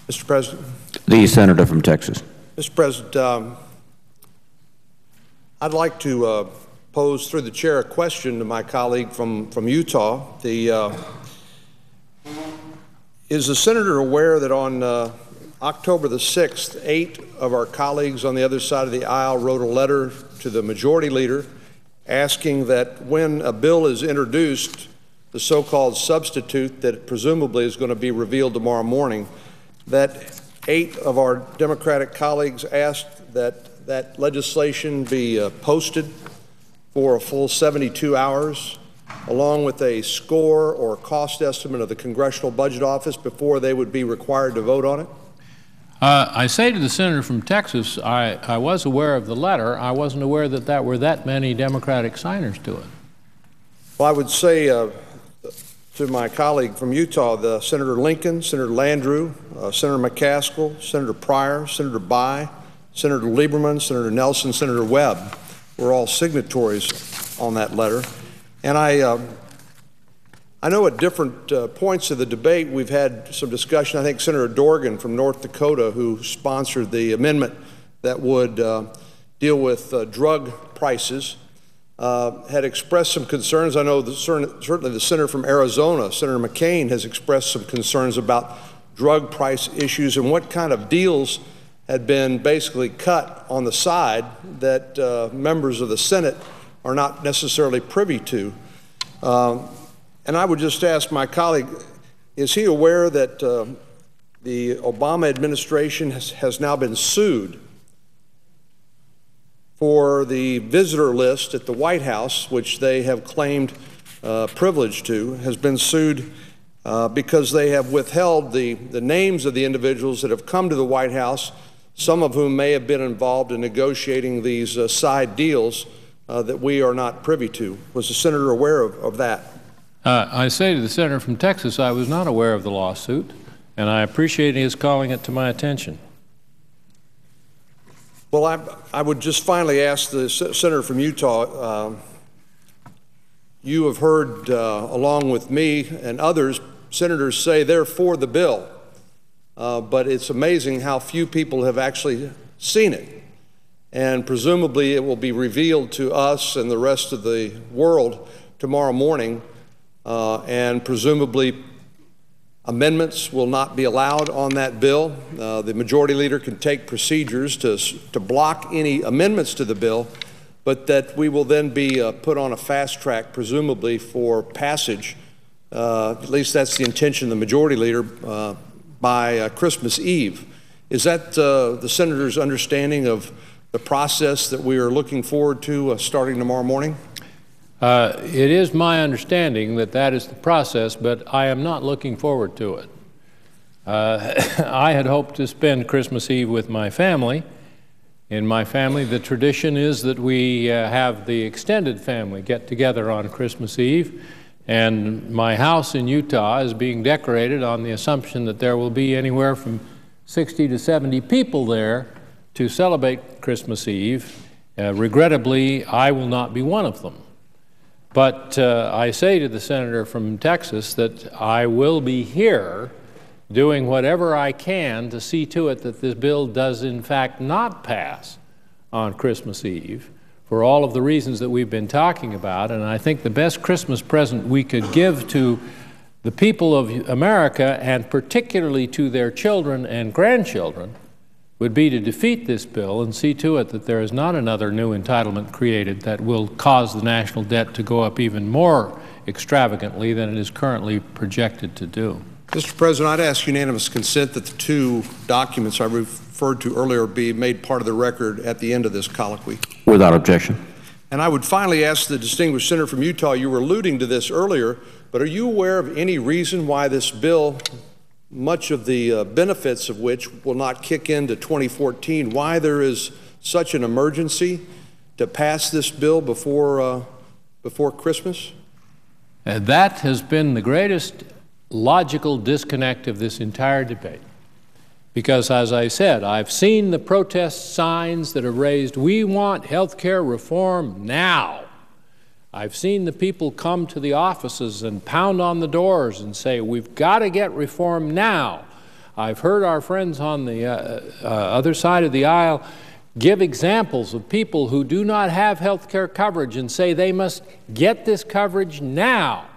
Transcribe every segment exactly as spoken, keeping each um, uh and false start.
Mister President. The senator from Texas. Mister President, um, I'd like to uh, pose through the chair a question to my colleague from, from Utah. The, uh, is the senator aware that on uh, October the sixth, eight of our colleagues on the other side of the aisle wrote a letter to the majority leader asking that when a bill is introduced, the so-called substitute that presumably is going to be revealed tomorrow morning, that eight of our Democratic colleagues asked that that legislation be uh, posted for a full seventy-two hours, along with a score or cost estimate of the Congressional Budget Office before they would be required to vote on it? Uh, I say to the senator from Texas, I, I was aware of the letter. I wasn't aware that there were that many Democratic signers to it. Well, I would say uh, to my colleague from Utah, the Senator Lincoln, Senator Landrieu, uh, Senator McCaskill, Senator Pryor, Senator Bayh, Senator Lieberman, Senator Nelson, Senator Webb were all signatories on that letter. And I, uh, I know at different uh, points of the debate we've had some discussion. I think Senator Dorgan from North Dakota, who sponsored the amendment that would uh, deal with uh, drug prices, uh, had expressed some concerns. I know the, certainly the senator from Arizona, Senator McCain, has expressed some concerns about drug price issues and what kind of deals had been basically cut on the side that uh, members of the Senate are not necessarily privy to. Um, and I would just ask my colleague, is he aware that uh, the Obama administration has, has now been sued for the visitor list at the White House, which they have claimed uh, privilege to, has been sued uh, because they have withheld the, the names of the individuals that have come to the White House, some of whom may have been involved in negotiating these uh, side deals uh, that we are not privy to. Was the senator aware of, of that? Uh, I say to the senator from Texas, I was not aware of the lawsuit, and I appreciate his calling it to my attention. Well, I, I would just finally ask the senator from Utah, uh, you have heard, uh, along with me and others, senators say they're for the bill, uh, but it's amazing how few people have actually seen it. And presumably it will be revealed to us and the rest of the world tomorrow morning, uh, and presumably amendments will not be allowed on that bill. Uh, the majority leader can take procedures to, to block any amendments to the bill, but that we will then be uh, put on a fast track, presumably for passage, uh, at least that's the intention of the majority leader, uh, by uh, Christmas Eve. Is that uh, the senator's understanding of the process that we are looking forward to uh, starting tomorrow morning? Uh, it is my understanding that that is the process, but I am not looking forward to it. Uh, I had hoped to spend Christmas Eve with my family. In my family, the tradition is that we uh, have the extended family get together on Christmas Eve, and my house in Utah is being decorated on the assumption that there will be anywhere from sixty to seventy people there to celebrate Christmas Eve. Uh, regrettably, I will not be one of them. But uh, I say to the senator from Texas that I will be here doing whatever I can to see to it that this bill does in fact not pass on Christmas Eve for all of the reasons that we've been talking about. And I think the best Christmas present we could give to the people of America, and particularly to their children and grandchildren, would be to defeat this bill and see to it that there is not another new entitlement created that will cause the national debt to go up even more extravagantly than it is currently projected to do. Mister President, I'd ask unanimous consent that the two documents I referred to earlier be made part of the record at the end of this colloquy. Without objection. And I would finally ask the distinguished senator from Utah, you were alluding to this earlier, but are you aware of any reason why this bill, much of the uh, benefits of which will not kick into twenty fourteen, why there is such an emergency to pass this bill before, uh, before Christmas? And that has been the greatest logical disconnect of this entire debate. Because, as I said, I've seen the protest signs that have raised, we want health care reform now. I've seen the people come to the offices and pound on the doors and say, we've got to get reform now. I've heard our friends on the uh, uh, other side of the aisle give examples of people who do not have health care coverage and say they must get this coverage now.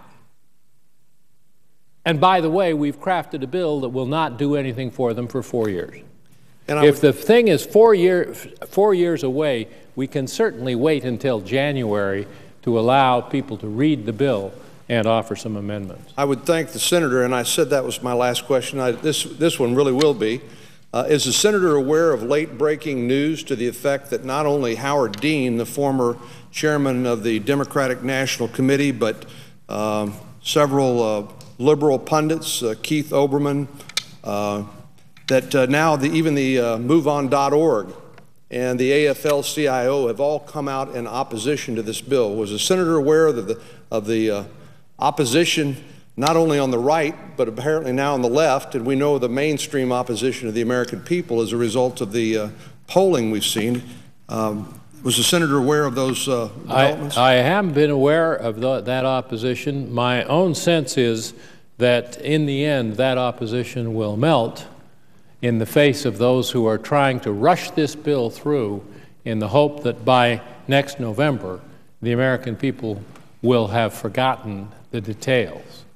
And by the way, we've crafted a bill that will not do anything for them for four years. And if the thing is four, year, four years away, we can certainly wait until January to allow people to read the bill and offer some amendments. I would thank the senator, and I said that was my last question. I, this, this one really will be. Uh, is the senator aware of late-breaking news to the effect that not only Howard Dean, the former chairman of the Democratic National Committee, but um, several uh, liberal pundits, uh, Keith Olbermann, uh, that uh, now the, even the uh, move on dot org and the A F L C I O have all come out in opposition to this bill? Was the senator aware of the, of the uh, opposition not only on the right, but apparently now on the left, and we know the mainstream opposition of the American people as a result of the uh, polling we've seen? Um, was the senator aware of those uh, developments? I, I haven't been aware of the, that opposition. My own sense is that in the end, that opposition will melt in the face of those who are trying to rush this bill through in the hope that by next November, the American people will have forgotten the details.